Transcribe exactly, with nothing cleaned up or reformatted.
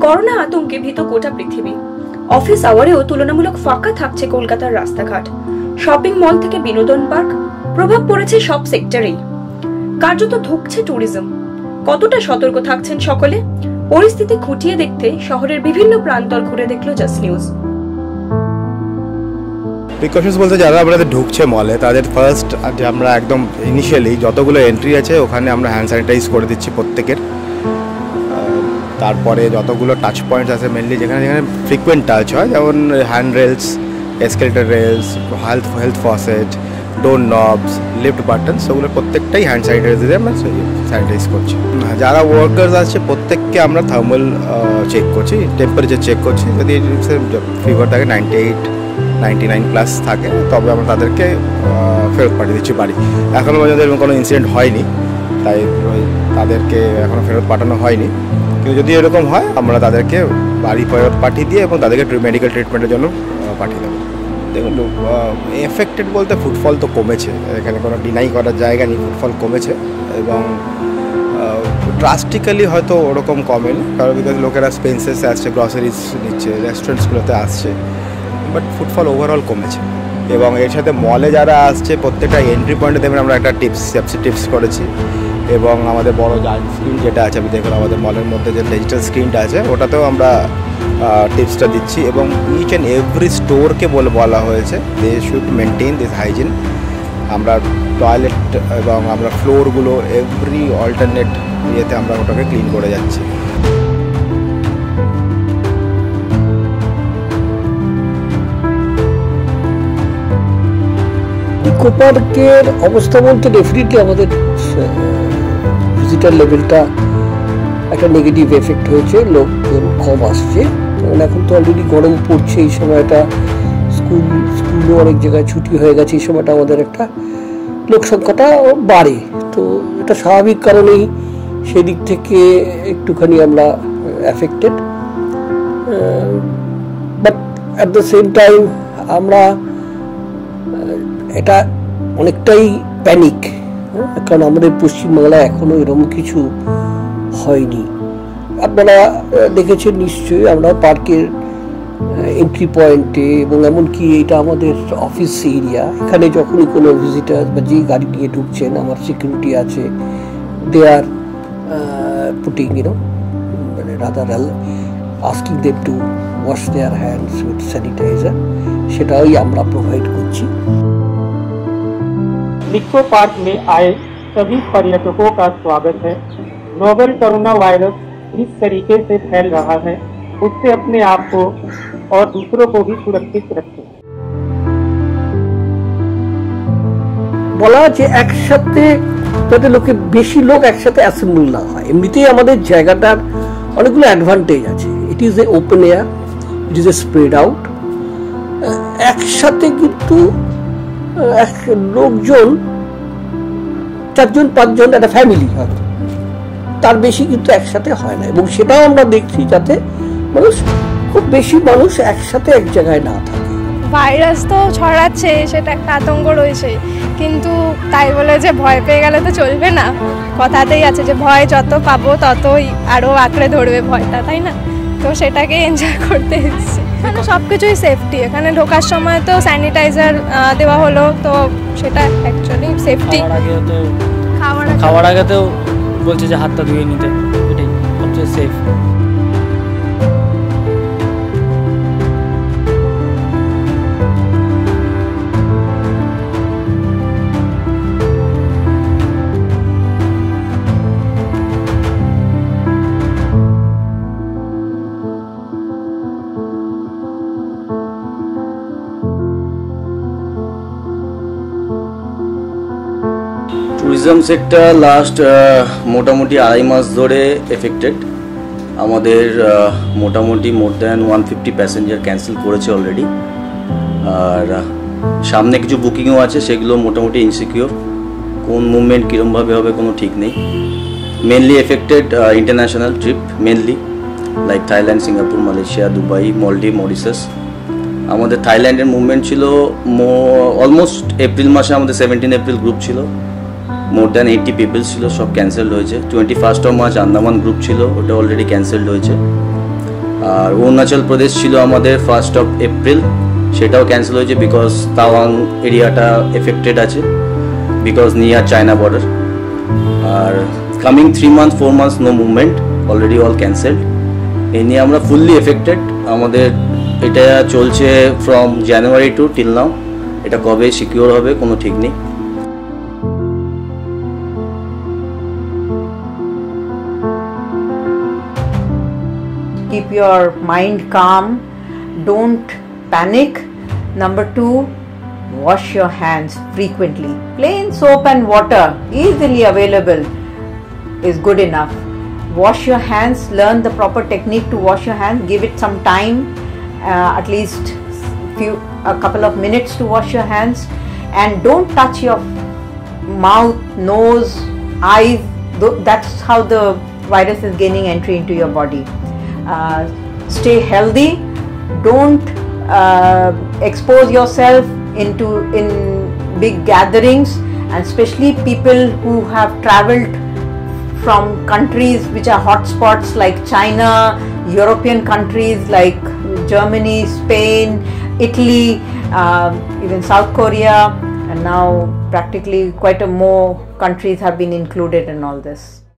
Corona আতঙ্কে ভীত গোটা পৃথিবী। অফিস আওয়ারেও তুলনামূলক ফাঁকা থাকছে কলকাতার রাস্তাঘাট। শপিং মল থেকে বিনোদন পার্ক, প্রভাব পড়েছে সব সেক্টরেই। কার্যত ধুঁকছে ট্যুরিজম। কতটা সতর্ক থাকছেন সকলে? পরিস্থিতি খুঁটিয়ে দেখতে শহরের বিভিন্ন প্রান্তর ঘুরে দেখলো জাস্ট নিউজ। প্রিকশনস বলতে যারা আমাদের ঢুকছে মলে তাদের ফার্স্ট যে আমরা একদম ইনিশিয়ালি যতগুলো এন্ট্রি আছে ওখানে আমরা হ্যান্ড স্যানিটাইজ করে দিচ্ছি প্রত্যেকের। তারপরে যতগুলো টাচ পয়েন্টস আছে মেনলি যেখানে যেখানে ফ্রিকুয়েন্ট টাচ হয়, যেমন hand rails, escalator rails, health health faucet, door knobs, lift button, সেগুলো প্রত্যেকটাই হ্যান্ড স্যানিটাইজ দিয়ে আমরা স্যানিটাইজ করছি। যারা ওয়ার্কার্স আছে প্রত্যেককে আমরা থার্মাল চেক করছি, টেম্পারেচার চেক করছি। যদি ফিভার থাকে ninety eight ninety nine plus থাকে তবে আমরা তাদেরকে ফেরত পাঠিয়ে দিচ্ছি বাড়ি। এখনও পর্যন্ত এরকম কোনো ইনসিডেন্ট হয়নি, তাই তাদেরকে এখনও ফেরত পাঠানো হয়নি। কিন্তু যদি এরকম হয় আমরা তাদেরকে বাড়ি ফেরত পাঠিয়ে দিয়ে এবং তাদেরকে মেডিকেল ট্রিটমেন্টের জন্য পাঠিয়ে দেবো। দেখুন, এফেক্টেড বলতে ফুটফল তো কমেছে, এখানে কোনো ডিনাই করার জায়গা নেই, ফুটফল কমেছে এবং ড্রাস্টিক্যালি হয়তো ওরকম কমেনি, কারণ বিকজ লোকেরা স্পেন্সেস আসছে, গ্রসারিজ নিচ্ছে, রেস্টুরেন্টসগুলোতে আসছে, বাট ফুটফল ওভারঅল কমেছে। এবং এর সাথে মলে যারা আসছে প্রত্যেকটা এন্ট্রি পয়েন্টে দেখবেন আমরা একটা টিপস সেফটি টিপস করেছি এবং আমাদের বড় জায়ান্ট স্ক্রিন যেটা আছে, আমি দেখুন আমাদের মলের মধ্যে যে ডিজিটাল স্ক্রিনটা আছে ওটাতেও আমরা টিপসটা দিচ্ছি এবং ইচ অ্যান্ড এভরি স্টোরকে বলে বলা হয়েছে they should maintain this hygiene. আমরা টয়লেট এবং আমরা ফ্লোরগুলো এভরি অল্টারনেট ইয়েতে আমরা ওটাকে ক্লিন করে যাচ্ছি। ইকো পার্কের অবস্থা বলতে ডেফিনেটলি আমাদের ভিজিটার লেভেলটা একটা নেগেটিভ এফেক্ট হয়েছে, লোকজন কম আসছে। কারণ এখন তো অলরেডি গরম পড়ছে, এই সময়টা স্কুল স্কুলও অনেক জায়গায় ছুটি হয়ে গেছে, এই সময়টা আমাদের একটা লোক সংখ্যাটা বাড়ে। তো এটা স্বাভাবিক কারণেই সেদিক থেকে একটুখানি আমরা affected. But at the same time আমরা এটা অনেকটাই প্যানিক, কারণ আমাদের পশ্চিমবাংলায় এখনো এরকম কিছু হয়নি। আপনারা দেখেছেন নিশ্চয়ই, আমরা পার্কের এন্ট্রি পয়েন্টে এবং এমনকি এটা আমাদের অফিস এরিয়া, এখানে যখনই কোনো ভিজিটার বা যে গাড়ি নিয়ে ঢুকছেন আমার সিকিউরিটি আছে, দে আর পুটিং ইউনো মানে rather asking them to wash their hands with sanitiser, সেটাই আমরা প্রোভাইড করছি। इको पार्क में आए सभी पर्यटकों का स्वागत है। नोवेल कोरोना वायरस इस तरीके से फैल रहा है, उससे अपने आप को और दूसरों को भी सुरक्षित रखें। বলা আছে একসাথে যাতে লোকে বেশি লোক একসাথে অ্যাসেম্বল না হয়। এমনিতেই আমাদের জায়গাটার অনেকগুলো অ্যাডভান্টেজ আছে। It is a open air, it is a spread out. একসাথে কিন্তু লোকজন চারজন পাঁচজন একটা ফ্যামিলি হয়, তার বেশি কিন্তু একসাথে হয় না, এবং সেটাও আমরা দেখছি যাতে মানুষ খুব বেশি মানুষ একসাথে এক জায়গায় না থাকে। ভাইরাস তো ছড়াচ্ছে, সেটা একটা আতঙ্ক রয়েছে, কিন্তু তাই বলে যে ভয় পেয়ে গেলে তো চলবে না। কথাতেই আছে যে ভয় যত পাবো ততই আরও আঁকড়ে ধরবে ভয়টা, তাই না? তো সেটাকে এনজয় করতে এসেছি। এখানে সব কিছুই সেফটি, এখানে ঢোকার সময় তো স্যানিটাইজার দেওয়া হলো, তো সেটা অ্যাকচুয়ালি সেফটি। খাওয়ার আগে খাওয়ার আগেতেও বলছে যে হাতটা ধুয়ে নিতে, এটাই সবচেয়ে সেফ। ট্যুরিজম সেক্টর লাস্ট মোটামুটি আড়াই মাস ধরে এফেক্টেড। আমাদের মোটামুটি more than one fifty passenger cancel করেছে অলরেডি, আর সামনে কিছু বুকিংও আছে, সেগুলো মোটামুটি ইনসিকিউর, কোন মুভমেন্ট কীরমভাবে হবে কোনো ঠিক নেই। Mainly affected international trip, mainly like Thailand, Singapore, Malaysia, Dubai, Maldives, Mauritius. আমাদের থাইল্যান্ডের মুভমেন্ট ছিল অলমোস্ট এপ্রিল মাসে, আমাদের সেভেন্টিন এপ্রিল গ্রুপ ছিল, মোর দ্যান এইটটি পিপলস ছিল, সব ক্যান্সেলড হয়েছে। Twenty first of March Andaman group ছিল, ওটা অলরেডি ক্যান্সেলড হয়েছে। আর অরুণাচল প্রদেশ ছিল আমাদের ফার্স্ট অফ এপ্রিল, সেটাও ক্যান্সেল হয়েছে বিকজ তাওয়াং এরিয়াটা এফেক্টেড আছে বিকজ নিয়ার চায়না বর্ডার। আর coming three month four months no movement, already all cancelled. এই নিয়ে আমরা ফুললি এফেক্টেড। আমাদের এটা চলছে from January to till now. এটা কবে সিকিউর হবে কোনো ঠিক নেই। Keep your mind calm, don't panic. Number two, wash your hands frequently. Plain soap and water, easily available, is good enough. Wash your hands, learn the proper technique to wash your hands, give it some time, uh, at least few a couple of minutes to wash your hands, and don't touch your mouth, nose, eyes. That's how the virus is gaining entry into your body. Uh, stay healthy, don't uh, expose yourself into in big gatherings, and especially people who have traveled from countries which are hotspots like China, European countries like Germany, Spain, Italy, uh, even South Korea, and now practically quite a more countries have been included in all this.